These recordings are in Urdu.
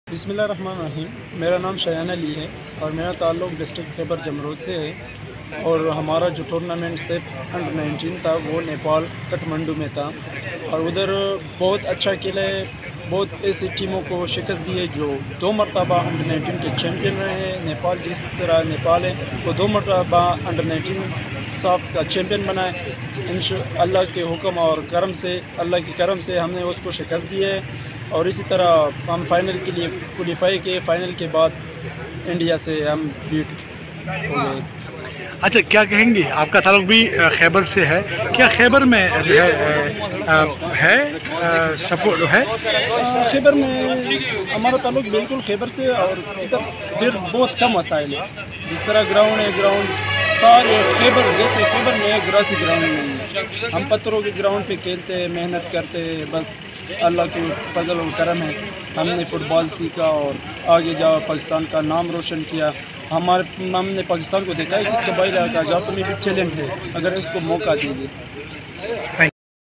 بسم اللہ الرحمن الرحیم۔ میرا نام شایان علی ہے اور میرا تعلق ڈسٹرکٹ خیبر جمرود سے ہے، اور ہمارا جو ٹورنامنٹ صرف انڈر 19 تھا وہ نیپال کٹھمنڈو میں تھا، اور ادھر بہت اچھا کھیلا ہے، بہت ایسی ٹیموں کو شکست دی ہے جو 2 مرتبہ انڈر 19 کے چیمپئن رہے ہیں۔ نیپال جس طرح نیپال ہے وہ 2 مرتبہ انڈر 19 سافٹ کا چیمپئن بنا ہے۔ اللہ کے حکم اور کرم سے، اللہ کے کرم سے ہم نے اس کو شکست دی ہے، اور اسی طرح ہم فائنل کے لیے کوالیفائی کیے۔ فائنل کے بعد انڈیا سے ہم بیٹ ہو گئے۔ اچھا، کیا کہیں گے، آپ کا تعلق بھی خیبر سے ہے، کیا خیبر میں ہے سپورٹ ہے؟ خیبر میں ہمارا تعلق بالکل خیبر سے، اور ادھر بہت کم وسائل ہے۔ جس طرح گراؤنڈ ہے، گراؤنڈ سارے خیبر جیسے خیبر میں گراسی گراؤنڈ نہیں ہے، ہم پتھروں کے گراؤنڈ پہ کھیلتے ہیں، محنت کرتے ہیں، بس اللہ کے فضل و کرم ہے ہم نے فٹ بال سیکھا اور آگے جا پاکستان کا نام روشن کیا۔ ہم نے پاکستان کو دیکھا ہے کہ اس کے باہر کا جا تمہیں بھی ٹیلنٹ ہے اگر اس کو موقع دیجیے۔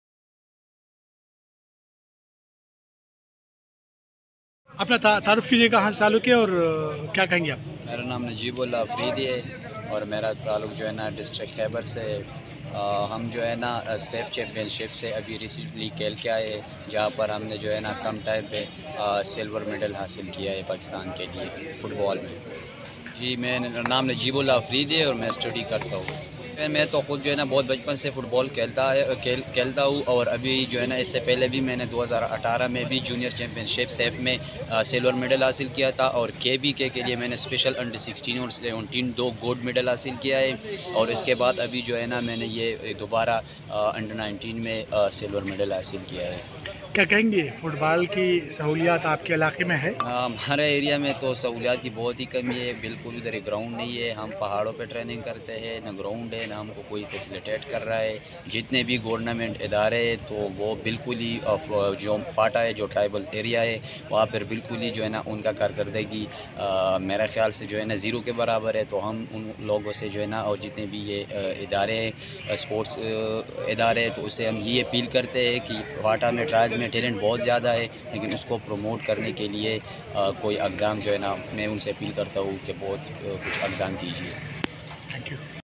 اپنا تعارف کیجیے، کہاں سے تعلق ہے اور کیا کہیں گے آپ؟ میرا نام نجیب اللہ افریدی ہے اور میرا تعلق جو ہے نا ڈسٹرکٹ خیبر سے ہے۔ ہم جو ہے نا سیف چیمپئن شپ سے ابھی ریسنٹلی کھیل کے آئے، جہاں پر ہم نے جو ہے نا کم ٹائم پہ سلور میڈل حاصل کیا ہے پاکستان کے لیے فٹ بال میں۔ جی، میرا نام نجیب اللہ افریدی ہے اور میں اسٹڈی کرتا ہوں۔ میں تو خود جو ہے نا بہت بچپن سے فٹ بال کھیلتا ہوں، اور ابھی جو ہے نا اس سے پہلے بھی میں نے 2018 میں بھی جونیئر چیمپئن شپ سیف میں سلور میڈل حاصل کیا تھا، اور کے لیے میں نے اسپیشل انڈر 16 اور 17 2 گولڈ میڈل حاصل کیا ہے، اور اس کے بعد ابھی جو ہے نا میں نے یہ دوبارہ انڈر 19 میں سلور میڈل حاصل کیا ہے۔ کیا کہیں گے، فٹ بال کی سہولیات آپ کے علاقے میں ہے؟ ہمارے ایریا میں تو سہولیات کی بہت ہی کمی ہے، بالکل ادھر ایک گراؤنڈ نہیں ہے، ہم پہاڑوں پہ ٹریننگ کرتے ہیں، نہ گراؤنڈ ہے، نہ ہم کو کوئی فیسیلیٹیٹ کر رہا ہے۔ جتنے بھی گورنمنٹ ادارے ہیں تو وہ بالکل ہی جو فاٹا ہے، جو ٹرائبل ایریا ہے، وہاں پر بالکل ہی جو ہے نا ان کا کارکردگی میرے خیال سے جو ہے نا 0 کے برابر ہے۔ تو ہم ان لوگوں سے جو ہے نا، اور جتنے بھی یہ ادارے ہیں، اسپورٹس ادارے، تو اسے ہم یہ اپیل کرتے ہیں کہ فاٹا میں ٹرائلز میں ٹیلنٹ بہت زیادہ ہے، لیکن اس کو پروموٹ کرنے کے لیے کوئی اقدام جو ہے نا، میں ان سے اپیل کرتا ہوں کہ بہت کچھ اقدام کیجیے۔ Thank you.